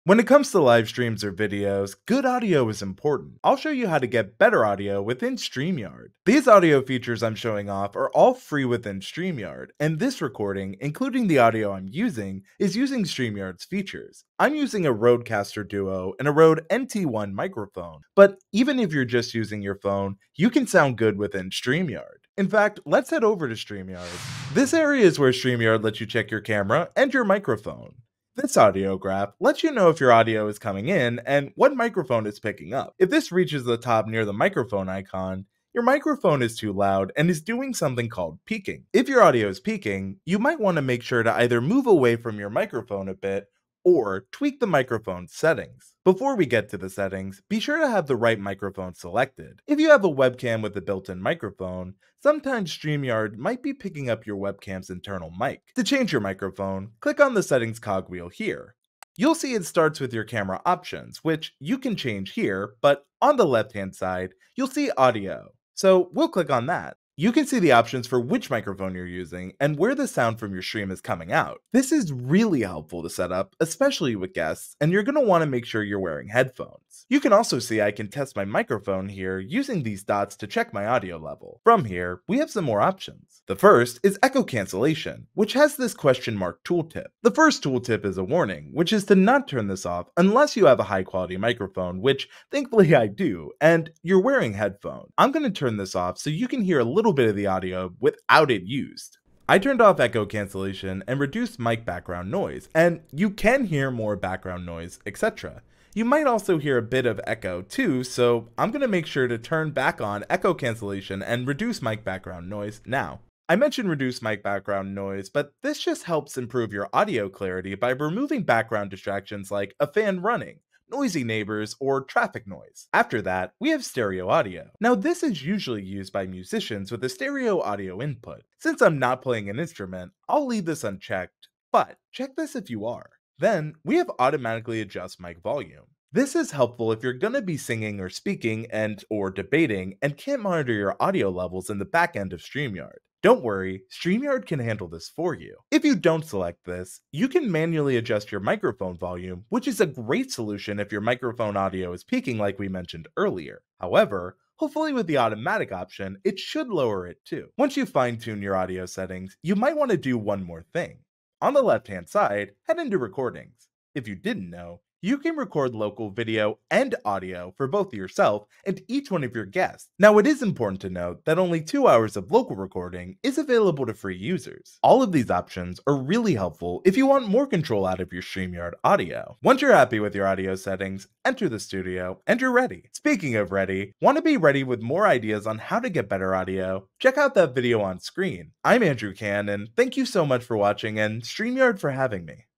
When it comes to live streams or videos, good audio is important. I'll show you how to get better audio within StreamYard. These audio features I'm showing off are all free within StreamYard, and this recording, including the audio I'm using, is using StreamYard's features. I'm using a Rodecaster Duo and a Rode NT1 microphone, but even if you're just using your phone, you can sound good within StreamYard. In fact, let's head over to StreamYard. This area is where StreamYard lets you check your camera and your microphone. This audio graph lets you know if your audio is coming in and what microphone it's picking up. If this reaches the top near the microphone icon, your microphone is too loud and is doing something called peaking. If your audio is peaking, you might want to make sure to either move away from your microphone a bit or tweak the microphone settings. Before we get to the settings, be sure to have the right microphone selected. If you have a webcam with a built-in microphone, sometimes StreamYard might be picking up your webcam's internal mic. To change your microphone, click on the settings cogwheel here. You'll see it starts with your camera options, which you can change here, but on the left-hand side, you'll see audio. So we'll click on that. You can see the options for which microphone you're using and where the sound from your stream is coming out. This is really helpful to set up, especially with guests, and you're going to want to make sure you're wearing headphones. You can also see I can test my microphone here using these dots to check my audio level. From here, we have some more options. The first is echo cancellation, which has this question mark tooltip. The first tooltip is a warning, which is to not turn this off unless you have a high quality microphone, which thankfully I do, and you're wearing headphones. I'm going to turn this off so you can hear a little bit of the audio without it used. I turned off echo cancellation and reduced mic background noise, and you can hear more background noise, etc. You might also hear a bit of echo too, so I'm going to make sure to turn back on echo cancellation and reduce mic background noise now. I mentioned reduce mic background noise, but this just helps improve your audio clarity by removing background distractions like a fan running, noisy neighbors, or traffic noise. After that, we have stereo audio. Now this is usually used by musicians with a stereo audio input. Since I'm not playing an instrument, I'll leave this unchecked, but check this if you are. Then, we have automatically adjust mic volume. This is helpful if you're going to be singing or speaking or debating and can't monitor your audio levels in the back end of StreamYard. Don't worry, StreamYard can handle this for you. If you don't select this, you can manually adjust your microphone volume, which is a great solution if your microphone audio is peaking like we mentioned earlier. However, hopefully with the automatic option, it should lower it too. Once you fine-tune your audio settings, you might want to do one more thing. On the left-hand side, head into recordings. If you didn't know, you can record local video and audio for both yourself and each one of your guests. Now, it is important to note that only 2 hours of local recording is available to free users. All of these options are really helpful if you want more control out of your StreamYard audio. Once you're happy with your audio settings, enter the studio and you're ready. Speaking of ready, want to be ready with more ideas on how to get better audio? Check out that video on screen. I'm Andrew Can, and thank you so much for watching and StreamYard for having me.